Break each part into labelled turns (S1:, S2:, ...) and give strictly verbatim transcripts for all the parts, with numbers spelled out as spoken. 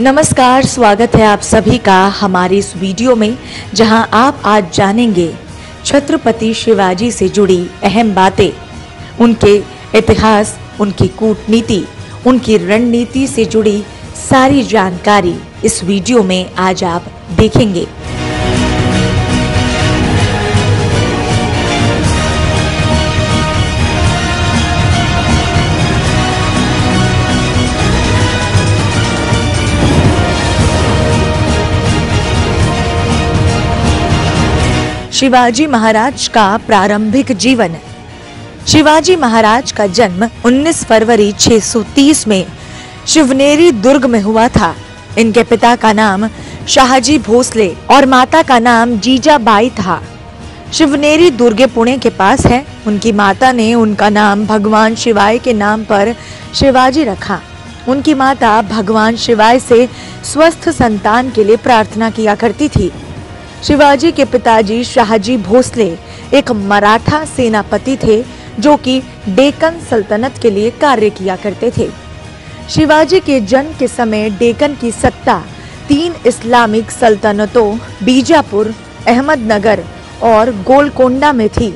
S1: नमस्कार, स्वागत है आप सभी का हमारी इस वीडियो में, जहां आप आज जानेंगे छत्रपति शिवाजी से जुड़ी अहम बातें, उनके इतिहास, उनकी कूटनीति, उनकी रणनीति से जुड़ी सारी जानकारी इस वीडियो में आज आप देखेंगे। शिवाजी महाराज का प्रारंभिक जीवन। शिवाजी महाराज का जन्म उन्नीस फरवरी छह सौ तीस में शिवनेरी दुर्ग में हुआ था। इनके पिता का नाम शाहजी भोसले और माता का नाम जीजाबाई था। शिवनेरी दुर्ग पुणे के पास है। उनकी माता ने उनका नाम भगवान शिवाय के नाम पर शिवाजी रखा। उनकी माता भगवान शिवाय से स्वस्थ संतान के लिए प्रार्थना किया करती थी। शिवाजी के पिताजी शाहजी भोसले एक मराठा सेनापति थे जो कि डेक्कन सल्तनत के लिए कार्य किया करते थे। शिवाजी के जन्म के समय डेक्कन की सत्ता तीन इस्लामिक सल्तनतों बीजापुर, अहमदनगर और गोलकोंडा में थी।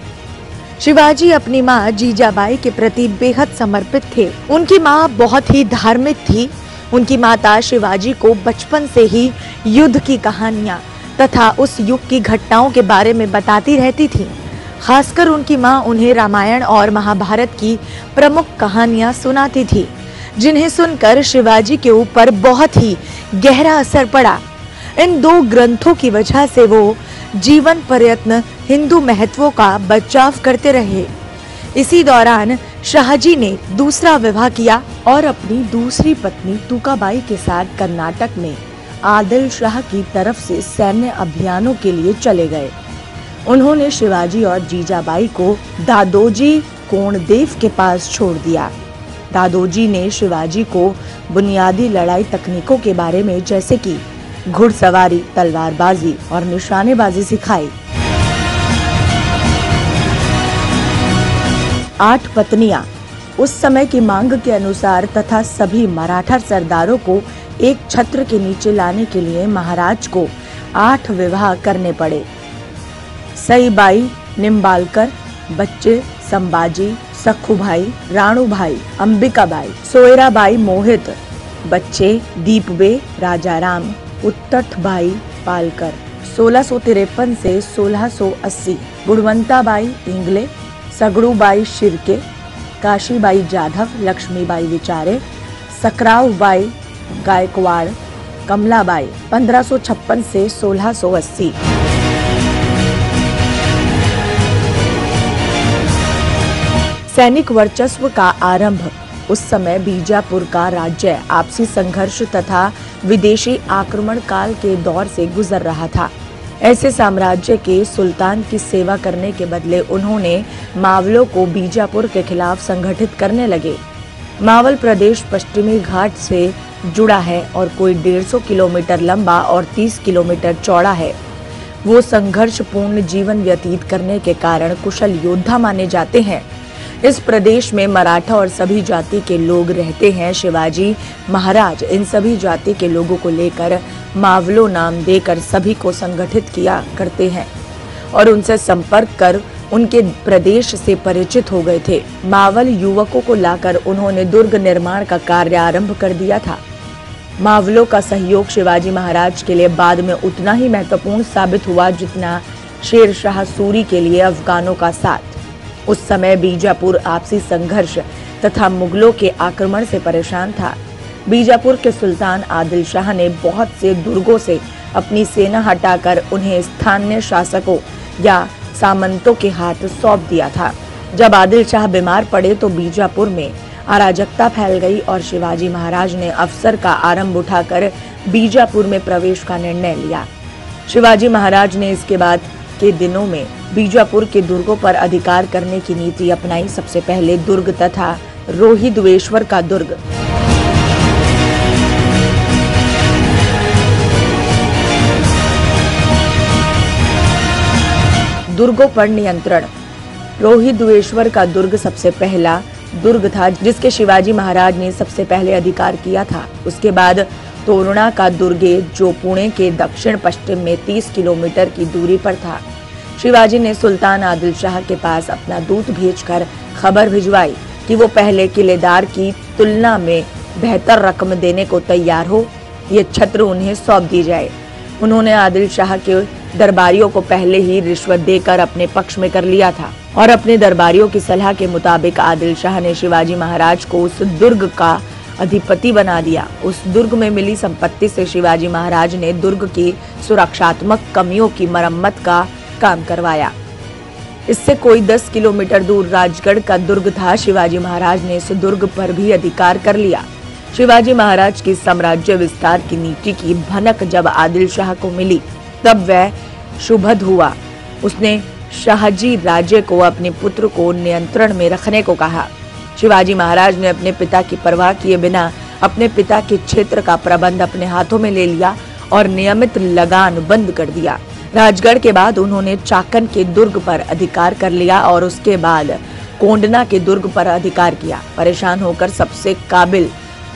S1: शिवाजी अपनी मां जीजाबाई के प्रति बेहद समर्पित थे। उनकी मां बहुत ही धार्मिक थी। उनकी माता शिवाजी को बचपन से ही युद्ध की कहानियां तथा उस युग की घटनाओं के बारे में बताती रहती थी। खासकर उनकी मां उन्हें रामायण और महाभारत की प्रमुख कहानियां सुनाती थी, जिन्हें सुनकर शिवाजी के ऊपर बहुत ही गहरा असर पड़ा। इन दो ग्रंथों की वजह से वो जीवन पर्यंत हिंदू महत्वों का बचाव करते रहे। इसी दौरान शाहजी ने दूसरा विवाह किया और अपनी दूसरी पत्नी तुकाबाई के साथ कर्नाटक में आदिल शाह की तरफ से सैन्य अभियानों के लिए चले गए। उन्होंने शिवाजी और जीजाबाई को दादोजी कोंडदेव के पास छोड़ दिया। दादोजी ने शिवाजी को बुनियादी लड़ाई तकनीकों के बारे में, जैसे कि घुड़सवारी, तलवारबाजी और निशानेबाजी सिखाई। आठ पत्नियां उस समय की मांग के अनुसार तथा सभी मराठा सरदारों को एक छत्र के नीचे लाने के लिए महाराज को आठ विवाह करने पड़े। सईबाई, निम्बालकर, बच्चे संभाजी, सखुभाई, राणूभाई, अंबिकाबाई, सोयराबाई, मोहित, बच्चे दीपबे, राजाराम, उत्तठभाई पालकर। सोलह सौ तिरपन से सोलह सौ अस्सी गुणवंताबाई इंगले, सगड़ूबाई शिर्के, काशीबाई जाधव, लक्ष्मीबाई विचारे, सकरावबाई गायकवाड़, कमलाबाई। पंद्रह सौ छप्पन से सोलह सौ अस्सी सैनिक वर्चस्व का आरंभ। उस समय बीजापुर का राज्य आपसी संघर्ष तथा विदेशी आक्रमण काल के दौर से गुजर रहा था। ऐसे साम्राज्य के सुल्तान की सेवा करने के बदले उन्होंने मावलों को बीजापुर के खिलाफ संगठित करने लगे। मावल प्रदेश पश्चिमी घाट से जुड़ा है और कोई डेढ़ सौ किलोमीटर लंबा और तीस किलोमीटर चौड़ा है। वो संघर्षपूर्ण जीवन व्यतीत करने के कारण कुशल योद्धा माने जाते हैं। इस प्रदेश में मराठा और सभी जाति के लोग रहते हैं। शिवाजी महाराज इन सभी जाति के लोगों को लेकर मावलो नाम देकर सभी को संगठित किया करते हैं और उनसे संपर्क कर उनके प्रदेश से परिचित हो गए थे। मावल युवकों को लाकर उन्होंने दुर्ग निर्माण का कार्य आरंभ कर दिया था। मावलों का सहयोग शिवाजी महाराज के लिए बाद में उतना ही महत्वपूर्ण साबित हुआ जितना शेर शाह सूरी के लिए अफगानों का साथ। उस समय बीजापुर आपसी संघर्ष तथा मुगलों के आक्रमण से परेशान था। बीजापुर के सुल्तान आदिल शाह ने बहुत से दुर्गों से अपनी सेना हटाकर उन्हें स्थानीय शासकों या सामंतों के हाथ सौंप दिया था। जब आदिल शाह बीमार पड़े तो बीजापुर में अराजकता फैल गई और शिवाजी महाराज ने अवसर का आरंभ उठाकर बीजापुर में प्रवेश का निर्णय लिया। शिवाजी महाराज ने इसके बाद के दिनों में बीजापुर के दुर्गों पर अधिकार करने की नीति अपनाई। सबसे पहले दुर्ग तथा रोहिद्वेश्वर का दुर्ग। दुर्गों पर नियंत्रण। रोहिद्वेश्वर का दुर्ग सबसे पहला दुर्ग था जिसके शिवाजी महाराज ने सबसे पहले अधिकार किया था। उसके बाद तोरणा का दुर्गे, जो पुणे के दक्षिण पश्चिम में तीस किलोमीटर की दूरी पर था। शिवाजी ने सुल्तान आदिल शाह के पास अपना दूत भेजकर खबर भिजवाई कि वो पहले किलेदार की तुलना में बेहतर रकम देने को तैयार हो, ये छत्र उन्हें सौंप दी जाए। उन्होंने आदिल शाह के दरबारियों को पहले ही रिश्वत देकर अपने पक्ष में कर लिया था और अपने दरबारियों की सलाह के मुताबिक आदिल शाह ने शिवाजी महाराज को उस दुर्ग का अधिपति बना दिया। उस दुर्ग में मिली संपत्ति से शिवाजी महाराज ने दुर्ग की सुरक्षात्मक कमियों की मरम्मत का काम करवाया। इससे कोई दस किलोमीटर दूर राजगढ़ का दुर्ग था। शिवाजी महाराज ने इस दुर्ग पर भी अधिकार कर लिया। शिवाजी महाराज की साम्राज्य विस्तार की नीति की भनक जब आदिल शाह को मिली, तब वह शुभद हुआ। उसने शाहजी राजे को अपने पुत्र को नियंत्रण में रखने को कहा। शिवाजी महाराज ने अपने पिता की परवाह किए बिना अपने पिता के क्षेत्र का प्रबंध अपने हाथों में ले लिया और नियमित लगान बंद कर दिया। राजगढ़ के बाद उन्होंने चाकन के दुर्ग पर अधिकार कर लिया और उसके बाद कोंडना के दुर्ग पर अधिकार किया। परेशान होकर सबसे काबिल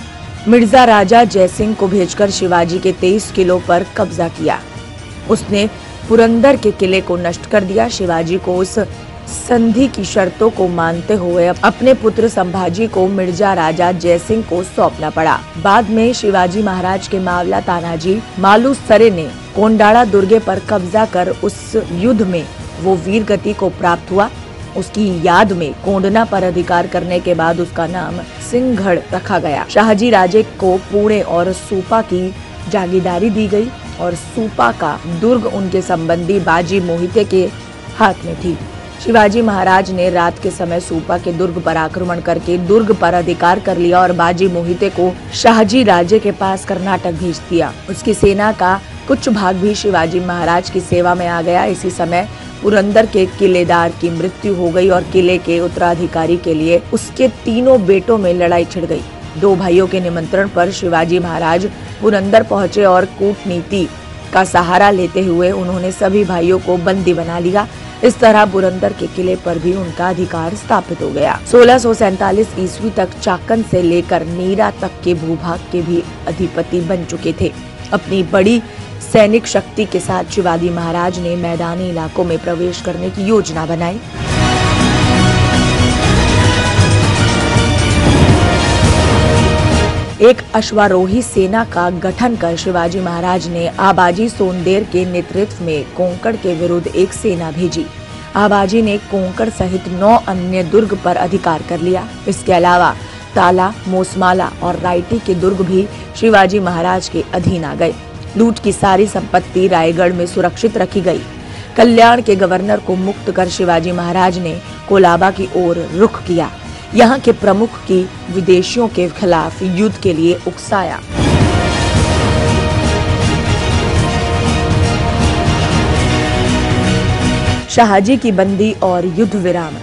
S1: मिर्जा राजा जयसिंह को भेजकर शिवाजी के तेईस किलो पर कब्जा किया। उसने पुरंदर के किले को नष्ट कर दिया। शिवाजी को उस संधि की शर्तों को मानते हुए अपने पुत्र संभाजी को मिर्जा राजा जयसिंह को सौंपना पड़ा। बाद में शिवाजी महाराज के मावला तानाजी मालुसरे ने कोंडाड़ा दुर्गे पर कब्जा कर उस युद्ध में वो वीर गति को प्राप्त हुआ। उसकी याद में कोंडना पर अधिकार करने के बाद उसका नाम सिंहगढ़ रखा गया। शाहजी राजे को पुणे और सूपा की जागीरदारी दी गई और सूपा का दुर्ग उनके संबंधी बाजी मोहिते के हाथ में थी। शिवाजी महाराज ने रात के समय सूपा के दुर्ग पर आक्रमण करके दुर्ग पर अधिकार कर लिया और बाजी मोहिते को शाहजी राजे के पास कर्नाटक भेज दिया। उसकी सेना का कुछ भाग भी शिवाजी महाराज की सेवा में आ गया। इसी समय पुरंदर के किलेदार की मृत्यु हो गई और किले के उत्तराधिकारी के लिए उसके तीनों बेटों में लड़ाई छिड़ गई। दो भाइयों के निमंत्रण पर शिवाजी महाराज पुरंदर पहुंचे और कूटनीति का सहारा लेते हुए उन्होंने सभी भाइयों को बंदी बना लिया। इस तरह पुरंदर के किले पर भी उनका अधिकार स्थापित हो गया। सोलह सौ सैतालीस ईस्वी तक चाकन से लेकर नीरा तक के भूभाग के भी अधिपति बन चुके थे। अपनी बड़ी सैनिक शक्ति के साथ शिवाजी महाराज ने मैदानी इलाकों में प्रवेश करने की योजना बनाई। एक अश्वारोही सेना का गठन कर शिवाजी महाराज ने आबाजी सोनदेर के नेतृत्व में कोंकण के विरुद्ध एक सेना भेजी। आबाजी ने कोंकण सहित नौ अन्य दुर्ग पर अधिकार कर लिया। इसके अलावा ताला, मोसमाला और रायटी के दुर्ग भी शिवाजी महाराज के अधीन आ गए। लूट की सारी संपत्ति रायगढ़ में सुरक्षित रखी गई। कल्याण के गवर्नर को मुक्त कर शिवाजी महाराज ने कोलाबा की ओर रुख किया। यहाँ के प्रमुख की विदेशियों के खिलाफ युद्ध के लिए उकसाया। शाहजी की बंदी और युद्ध विराम।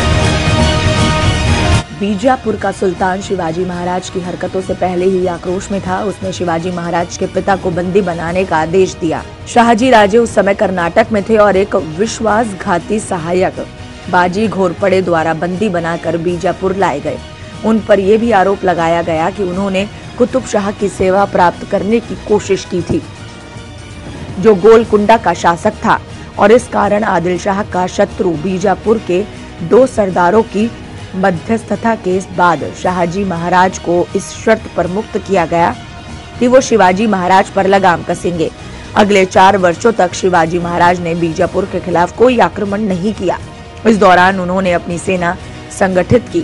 S1: बीजापुर का सुल्तान शिवाजी महाराज की हरकतों से पहले ही आक्रोश में था। उसने शिवाजी महाराज के पिता को बंदी बनाने का आदेश दिया। शाहजी राजे उस समय कर्नाटक में थे और एक विश्वासघाती सहायक बाजी घोरपड़े द्वारा बंदी बनाकर बीजापुर लाए गए। उन पर यह भी आरोप लगाया गया कि उन्होंने कुतुब शाह की सेवा प्राप्त करने की कोशिश की थी, जो गोलकुंडा का शासक था, और इस कारण आदिल शाह का शत्रु बीजापुर के दो सरदारों की मध्यस्थता के बाद शाहजी महाराज को इस शर्त पर मुक्त किया गया कि वो शिवाजी महाराज पर लगाम कसेंगे। अगले चार वर्षों तक शिवाजी महाराज ने बीजापुर के खिलाफ कोई आक्रमण नहीं किया। इस दौरान उन्होंने अपनी सेना संगठित की।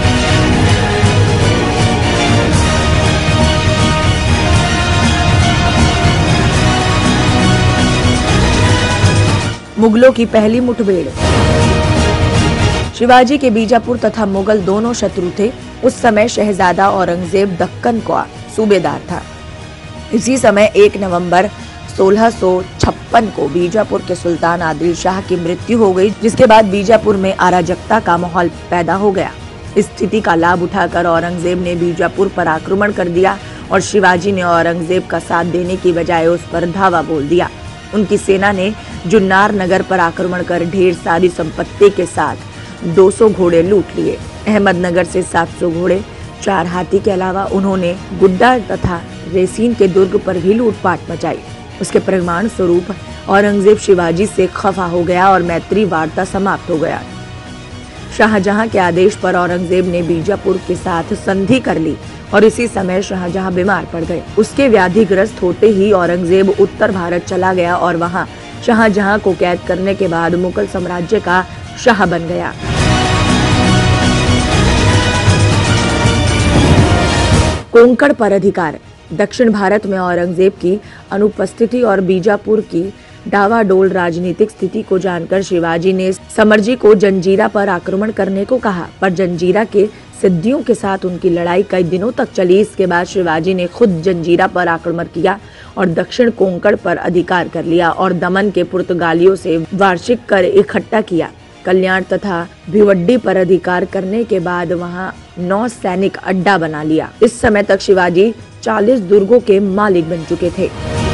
S1: मुगलों की पहली मुठभेड़। शिवाजी के बीजापुर तथा मुगल दोनों शत्रु थे। उस समय शहजादा औरंगजेब दक्कन का सूबेदार था। इसी समय एक नवंबर सोलह सौ छप्पन को बीजापुर के सुल्तान आदिल शाह की मृत्यु हो गई, जिसके बाद बीजापुर में अराजकता का माहौल पैदा हो गया। इस स्थिति का लाभ उठाकर औरंगजेब ने बीजापुर पर आक्रमण कर दिया और शिवाजी ने औरंगजेब का साथ देने की बजाय उस पर धावा बोल दिया। उनकी सेना ने जुन्नार नगर पर आक्रमण कर ढेर सारी संपत्ति के साथ दो सौ घोड़े लूट लिए। अहमदनगर से सात सौ घोड़े, चार हाथी के अलावा उन्होंने गुड्डा तथा रेसीन के दुर्ग पर भी लूटपाट मचाई। उसके परिणाम स्वरूप औरंगजेब शिवाजी से खफा हो गया और मैत्री वार्ता समाप्त हो गया। शाहजहां के आदेश पर औरंगजेब ने बीजापुर के साथ संधि कर ली और इसी समय शाहजहां बीमार पड़ गए। उसके व्याधिग्रस्त होते ही औरंगजेब उत्तर भारत चला गया और वहां शाहजहां को कैद करने के बाद मुगल साम्राज्य का शाह बन गया। कोंकण पर अधिकार। दक्षिण भारत में औरंगजेब की अनुपस्थिति और बीजापुर की डावाडोल राजनीतिक स्थिति को जानकर शिवाजी ने समरजी को जंजीरा पर आक्रमण करने को कहा, पर जंजीरा के सिद्धियों के साथ उनकी लड़ाई कई दिनों तक चली। इसके बाद शिवाजी ने खुद जंजीरा पर आक्रमण किया और दक्षिण कोंकण पर अधिकार कर लिया और दमन के पुर्तगालियों से वार्षिक कर इकट्ठा किया। कल्याण तथा भिवड्डी पर अधिकार करने के बाद वहां नौ सैनिक अड्डा बना लिया। इस समय तक शिवाजी चालीस दुर्गों के मालिक बन चुके थे।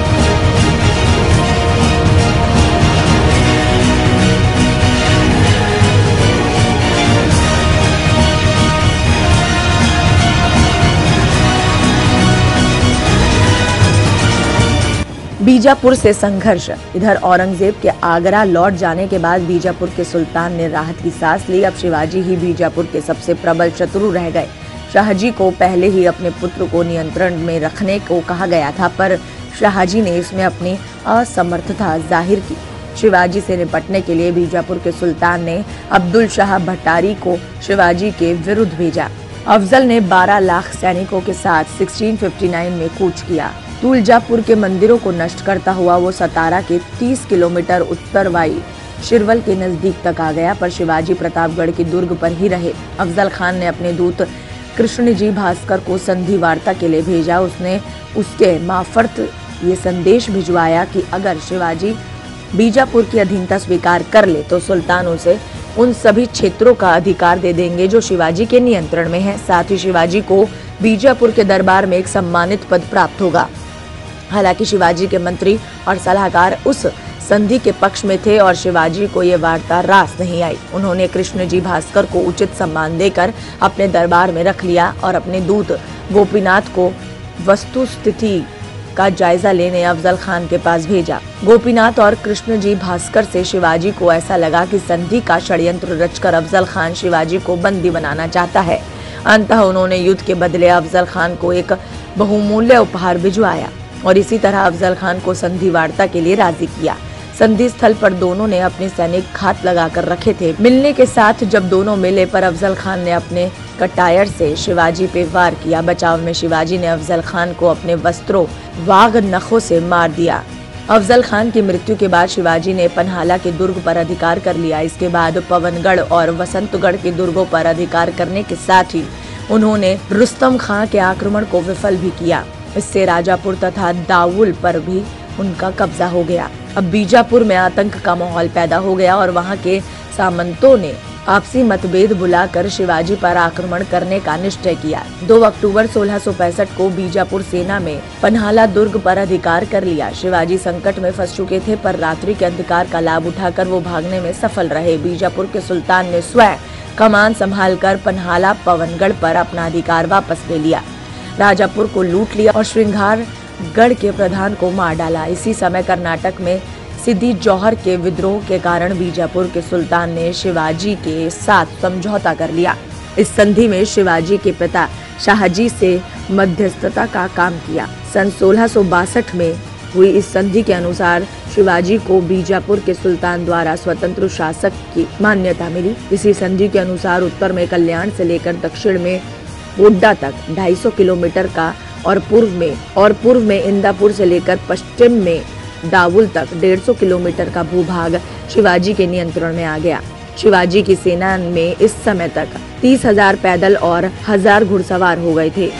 S1: बीजापुर से संघर्ष। इधर औरंगजेब के आगरा लौट जाने के बाद बीजापुर के सुल्तान ने राहत की सांस ली। अब शिवाजी ही बीजापुर के सबसे प्रबल शत्रु रह गए। शाहजी को पहले ही अपने पुत्र को नियंत्रण में रखने को कहा गया था, पर शाहजी ने इसमें अपनी असमर्थता जाहिर की। शिवाजी से निपटने के लिए बीजापुर के सुल्तान ने अब्दुल शाह भट्टारी को शिवाजी के विरुद्ध भेजा। अफजल ने बारह लाख सैनिकों के साथ सोलह सौ उनसठ में कूच किया। तुलजापुर के मंदिरों को नष्ट करता हुआ वो सतारा के तीस किलोमीटर उत्तरवाई शिरवल के नजदीक तक आ गया, पर शिवाजी प्रतापगढ़ के दुर्ग पर ही रहे। अफजल खान ने अपने दूत कृष्णजी भास्कर को संधि वार्ता के लिए भेजा। उसने उसके मार्फत ये संदेश भिजवाया कि अगर शिवाजी बीजापुर की अधीनता स्वीकार कर ले तो सुल्तान उसे उन सभी क्षेत्रों का अधिकार दे देंगे जो शिवाजी के नियंत्रण में है। साथ ही शिवाजी को बीजापुर के दरबार में एक सम्मानित पद प्राप्त होगा। हालांकि शिवाजी के मंत्री और सलाहकार उस संधि के पक्ष में थे और शिवाजी को ये वार्ता रास नहीं आई। उन्होंने कृष्णजी भास्कर को उचित सम्मान देकर अपने दरबार में रख लिया और अपने दूत गोपीनाथ को वस्तुस्थिति का जायजा लेने अफजल खान के पास भेजा। गोपीनाथ और कृष्णजी भास्कर से शिवाजी को ऐसा लगा कि संधि का षड्यंत्र रचकर अफजल खान शिवाजी को बंदी बनाना चाहता है। अंततः उन्होंने युद्ध के बदले अफजल खान को एक बहुमूल्य उपहार भिजवाया और इसी तरह अफजल खान को संधि वार्ता के लिए राजी किया। संधि स्थल पर दोनों ने अपने सैनिक घात लगाकर रखे थे। मिलने के साथ जब दोनों मिले पर अफजल खान ने अपने कटायर से शिवाजी पे वार किया। बचाव में शिवाजी ने अफजल खान को अपने वस्त्रों वाघ नखों से मार दिया। अफजल खान की मृत्यु के बाद शिवाजी ने पन्हाला के दुर्ग पर अधिकार कर लिया। इसके बाद पवनगढ़ और वसंतगढ़ के दुर्गों पर अधिकार करने के साथ ही उन्होंने रुस्तम खां के आक्रमण को विफल भी किया। इससे राजापुर तथा दाउल पर भी उनका कब्जा हो गया। अब बीजापुर में आतंक का माहौल पैदा हो गया और वहां के सामंतों ने आपसी मतभेद बुलाकर शिवाजी पर आक्रमण करने का निश्चय किया। दो अक्टूबर सोलह सौ पैंसठ को बीजापुर सेना में पन्हाला दुर्ग पर अधिकार कर लिया। शिवाजी संकट में फंस चुके थे, पर रात्रि के अंधकार का लाभ उठाकर वो भागने में सफल रहे। बीजापुर के सुल्तान ने स्वयं कमान संभालकर पन्हाला पवनगढ़ पर अपना अधिकार वापस ले लिया। राजापुर को लूट लिया और श्रृंगारगढ़ के प्रधान को मार डाला। इसी समय कर्नाटक में सिद्दी जौहर के विद्रोह के कारण बीजापुर के सुल्तान ने शिवाजी के साथ समझौता कर लिया। इस संधि में शिवाजी के पिता शाहजी से मध्यस्थता का काम किया। सन सोलह सौ बासठ में हुई इस संधि के अनुसार शिवाजी को बीजापुर के सुल्तान द्वारा स्वतंत्र शासक की मान्यता मिली। इसी संधि के अनुसार उत्तर में कल्याण से लेकर दक्षिण में गोड्डा तक ढाई सौ किलोमीटर का और पूर्व में और पूर्व में इंदापुर से लेकर पश्चिम में दाउल तक डेढ़ सौ किलोमीटर का भूभाग शिवाजी के नियंत्रण में आ गया। शिवाजी की सेना में इस समय तक तीस हजार पैदल और हजार घुड़सवार हो गए थे।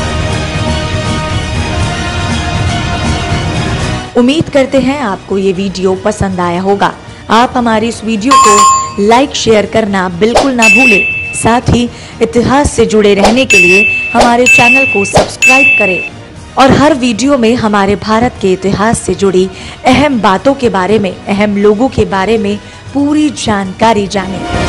S2: उम्मीद करते हैं आपको ये वीडियो पसंद आया होगा। आप हमारी इस वीडियो को लाइक शेयर करना बिल्कुल ना भूलें। साथ ही इतिहास से जुड़े रहने के लिए हमारे चैनल को सब्सक्राइब करें और हर वीडियो में हमारे भारत के इतिहास से जुड़ी अहम बातों के बारे में, अहम लोगों के बारे में पूरी जानकारी जानें।